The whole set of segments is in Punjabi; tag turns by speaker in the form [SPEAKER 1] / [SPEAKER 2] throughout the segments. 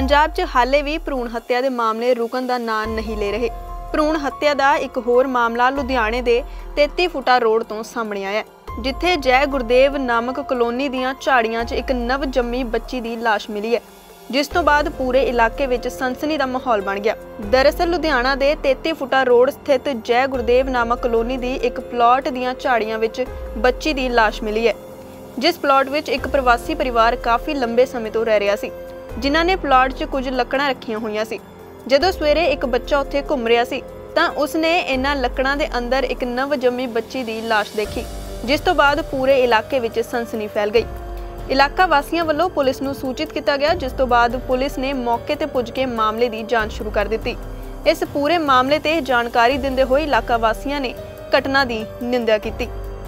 [SPEAKER 1] पंजाब 'च हाले भी भ्रूण हत्या के मामले रुकन का नाम नहीं ले रहे। भ्रूण हत्या का एक होर मामला लुधियाने के 33 फुटा रोड तो सामने आया, जिथे जय गुरदेव नामक कलोनी दीआं झाड़ियां 'च एक नव जम्मी बच्ची की लाश मिली है, जिस तो बाद पूरे इलाके विच सनसनी का माहौल बन गया। दरअसल लुधियाना के 33 फुटा रोड स्थित जय गुरदेव नामक कलोनी की एक प्लॉट दीआं झाड़ियां विच बच्ची की लाश मिली है, जिस प्लॉट विच एक प्रवासी परिवार काफ़ी लंबे समय तो रह रहा सी, जिन्हां ने प्लॉट 'च कुछ लकड़ां रखियां होईयां सी। जदों सवेरे एक बच्चा उत्थे घुम रहा सी तां उसने इन्हां लकड़ां दे अंदर एक नव जम्मी बच्ची की लाश देखी, जिस तो बाद पूरे इलाके विच सनसनी फैल गई। इलाका वासियों वालों पुलिस नूं सूचित किया गया, जिस तो बाद पुलिस ने मौके ते पुज के मामले की जांच शुरू कर दी। इस पूरे मामले ते जानकारी दिंदे होए इलाका वासियों ने घटना की निंदा की।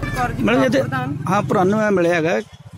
[SPEAKER 2] हाँ पुराना मिले है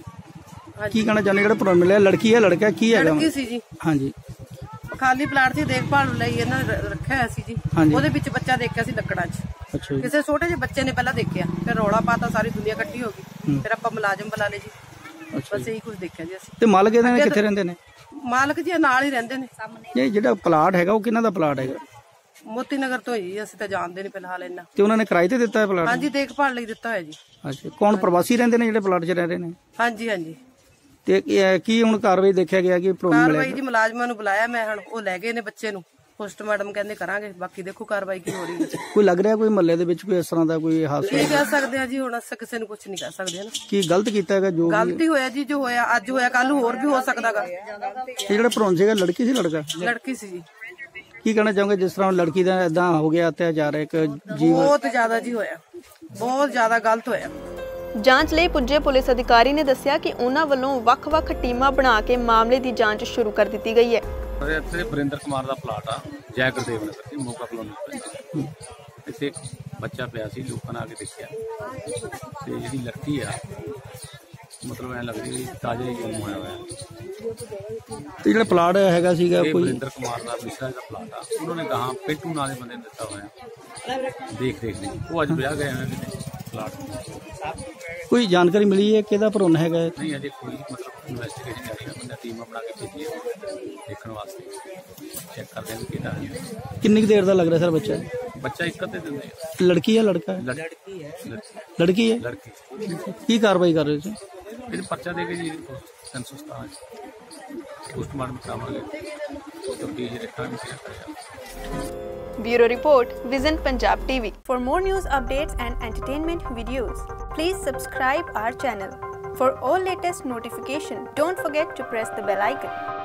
[SPEAKER 2] की कहना चाहते जो पुराना मिले लड़की है लड़का की है?
[SPEAKER 3] लड़की सी जी।
[SPEAKER 2] हाँ जी
[SPEAKER 3] खाली प्लाट से देखभाल लई इन्हां ने रखिया होया सी जी। ਉਹਦੇ ਵਿੱਚ ਬੱਚਾ ਦੇਖਿਆ ਸੀ ਲੱਕੜਾਂ 'ਚ।
[SPEAKER 2] अच्छा
[SPEAKER 3] ਕਿਸੇ ਛੋਟੇ ਜਿਹੇ ਬੱਚੇ ਨੇ ਪਹਿਲਾਂ ਦੇਖਿਆ, ਫਿਰ ਰੌਲਾ ਪਾਤਾ, ਸਾਰੀ ਦੁਨੀਆ ਇਕੱਠੀ ਹੋ ਗਈ, ਫਿਰ ਆਪਾਂ ਮੁਲਾਜ਼ਮ ਬੁਲਾ ਲਏ ਜੀ। ਬਸ ਇਹੀ ਕੁਝ ਦੇਖਿਆ ਜੀ ਅਸੀਂ।
[SPEAKER 2] ਤੇ ਮਾਲਕ ਇਹਨਾਂ ਦੇ ਕਿੱਥੇ ਰਹਿੰਦੇ ਨੇ?
[SPEAKER 3] ਮਾਲਕ ਜੀ ਨਾਲ ਹੀ ਰਹਿੰਦੇ ਨੇ।
[SPEAKER 2] ਇਹ ਜਿਹੜਾ ਪਲਾਟ ਹੈਗਾ ਉਹ ਕਿਹਨਾਂ ਦਾ ਪਲਾਟ ਹੈਗਾ?
[SPEAKER 3] ਮੋਤੀ ਨਗਰ ਤੋਂ ਜੀ, ਅਸੀਂ ਤਾਂ ਜਾਣਦੇ ਨਹੀਂ ਫਿਲਹਾਲ ਇੰਨਾ।
[SPEAKER 2] ਤੇ ਉਹਨਾਂ ਨੇ ਕਿਰਾਏ ਤੇ ਦਿੱਤਾ ਹੈ ਪਲਾਟ?
[SPEAKER 3] ਹਾਂਜੀ ਦੇਖਭਾਲ ਲਈ ਦਿੱਤਾ ਹੋਇਆ ਜੀ।
[SPEAKER 2] ਅੱਛਾ ਕੌਣ ਪ੍ਰਵਾਸੀ ਰਹਿੰਦੇ ਨੇ ਜਿਹੜੇ ਪਲਾਟ 'ਚ ਰਹਿ ਰਹੇ ਨੇ?
[SPEAKER 3] ਹਾਂਜੀ ਹਾਂਜੀ।
[SPEAKER 2] ਤੇ ਕੀ ਹੁਣ ਕਾਰਵਾਈ ਦੇਖਿਆ ਗਿਆ ਕਿ
[SPEAKER 3] ਕਾਰਵਾਈ ਜੀ ਮੁਲਾਜ਼ਮਾਂ ਨੂੰ ਬੁਲਾਇਆ ਮੈਂ, ਹੁਣ ਉਹ ਲੈ ਗਏ ਨੇ ਬੱਚੇ ਨੂੰ, ਪੋਸਟਮਾਰਟਮ ਕਹਿੰਦੇ ਕਰਾਂਗੇ, ਬਾਕੀ ਦੇਖੋ ਕਾਰਵਾਈ ਕੀ ਹੋ ਰਹੀ ਹੈ।
[SPEAKER 2] ਕੋਈ ਲੱਗ ਰਿਹਾ ਕੋਈ ਮਹੱਲੇ ਦੇ ਵਿੱਚ ਕੋਈ ਇਸ ਤਰ੍ਹਾਂ ਦਾ ਕੋਈ ਹਾਦਸਾ?
[SPEAKER 3] ਨਹੀਂ ਕਹਿ ਸਕਦੇ ਆ ਜੀ, ਹੁਣ ਅਸੀਂ ਕਿਸੇ ਨੂੰ ਕੁਝ ਨਹੀਂ ਕਹਿ ਸਕਦੇ ਨਾ।
[SPEAKER 2] ਕੀ ਗਲਤ ਕੀਤਾ ਹੈਗਾ? ਜੋ
[SPEAKER 3] ਗਲਤੀ ਹੋਇਆ ਜੀ, ਜੋ ਹੋਇਆ ਅੱਜ ਹੋਇਆ ਕੱਲ ਹੋਰ ਵੀ ਹੋ ਸਕਦਾਗਾ।
[SPEAKER 2] ਜਿਹੜਾ ਭਰੂਣ ਸੀਗਾ ਲੜਕੀ ਸੀ ਲੜਕਾ?
[SPEAKER 3] ਲੜਕੀ ਸੀ ਜੀ।
[SPEAKER 2] ਕੀ ਕਹਿਣਾ ਚਾਹੋਗੇ ਜਿਸ ਤਰ੍ਹਾਂ ਲੜਕੀ ਦਾ ਏਦਾਂ ਹੋ ਗਿਆ ਅਤਿਆਚਾਰ ਇੱਕ ਜੀਵ?
[SPEAKER 3] ਬਹੁਤ ਜ਼ਿਆਦਾ ਜੀ ਹੋਇਆ, ਬਹੁਤ ਜ਼ਿਆਦਾ ਗਲਤ ਹੋਇਆ।
[SPEAKER 1] ਜਾਂਚ ਲਈ ਪੁੱਜੇ ਪੁਲਿਸ ਅਧਿਕਾਰੀ ਨੇ ਦੱਸਿਆ ਕਿ ਉਹਨਾਂ ਵੱਲੋਂ ਵੱਖ-ਵੱਖ ਟੀਮਾਂ ਬਣਾ ਕੇ ਮਾਮਲੇ ਦੀ ਜਾਂਚ ਸ਼ੁਰੂ ਕਰ ਦਿੱਤੀ ਗਈ ਹੈ।
[SPEAKER 4] ਇੱਥੇ ਵਰਿੰਦਰ ਕੁਮਾਰ ਦਾ ਪਲਾਟ ਆ ਜੈ ਗੁਰਦੇਵ ਨਗਰ ਦੀ ਮੋਗਾ ਕਲੋਨੀ। ਇੱਥੇ ਬੱਚਾ ਪਿਆ ਸੀ, ਲੋਕਾਂ ਨੇ ਆ ਕੇ ਦੇਖਿਆ ਤੇ ਜਿਹੜੀ ਲੜਕੀ ਆ ਮਤਲਬ ਐ ਲੱਗਦੀ ਤਾਜ਼ਾ ਹੀ ਜਨਮ ਹੋਇਆ ਹੋਇਆ।
[SPEAKER 2] ਤੇ ਜਿਹੜਾ ਪਲਾਟ ਹੈਗਾ ਸੀਗਾ ਕੋਈ
[SPEAKER 4] ਵਰਿੰਦਰ ਕੁਮਾਰ ਦਾ ਮਿਸ਼ਰਾ ਦਾ ਪਲਾਟ ਆ, ਉਹਨਾਂ ਨੇ ਕਹਾ ਪਿੰਟੂ ਨਾਂ ਦੇ ਬੰਦੇ ਨੇ ਦਿੱਤਾ ਹੋਇਆ। ਦੇਖ ਲਈ ਉਹ ਅੱਜ ਵਿਆਹ ਗਏ ਹੋਏ ਨੇ ਪਲਾਟ।
[SPEAKER 2] ਕੋਈ ਜਾਣਕਾਰੀ ਮਿਲੀ ਹੈ ਕਿਹਦਾ ਭਰੂਣ ਹੈਗਾ?
[SPEAKER 4] ਨਹੀਂ ਅਜੇ ਕੋਈ ਮਤਲਬ ਇਨਵੈਸਟੀਗੇਸ਼ਨ ਜਾਰੀ ਹੈ, ਬੰਦਾ ਟੀਮਾਂ ਬਣਾ ਕੇ ਭੇਜੀ ਹੈ ਦੇਖਣ ਵਾਸਤੇ, ਚੈੱਕ ਕਰਦੇ ਨੇ ਕਿਹਦਾ ਹੈ।
[SPEAKER 2] ਕਿੰਨੀ ਕੁ ਦੇਰ ਦਾ ਲੱਗ ਰਿਹਾ ਸਰ ਬੱਚਾ?
[SPEAKER 4] ਬੱਚਾ ਇੱਕ ਅੱਧੇ ਦਿਨ ਦਾ।
[SPEAKER 2] ਲੜਕੀ ਹੈ ਲੜਕਾ?
[SPEAKER 4] ਲੜਕੀ ਹੈ।
[SPEAKER 2] ਲੜਕੀ ਹੈ।
[SPEAKER 4] ਲੜਕੀ।
[SPEAKER 2] ਕੀ ਕਾਰਵਾਈ ਕਰ ਰਹੇ ਸੀ?
[SPEAKER 4] ਇਹ ਪਰਚਾ ਦੇ ਕੇ ਜੀ ਸੈਂਸਸ ਦਾ ਪੋਸਟਮਾਰਟਮ ਕਰਾਵਾਂਗੇ, ਤਫਤੀਸ਼ ਦੇਖਾਂਗੇ ਕੀ ਕਰਿਆ।
[SPEAKER 1] Bureau Report, Vision Punjab TV. For more news updates and entertainment videos, please subscribe our channel. For all latest notification, don't forget to press the bell icon.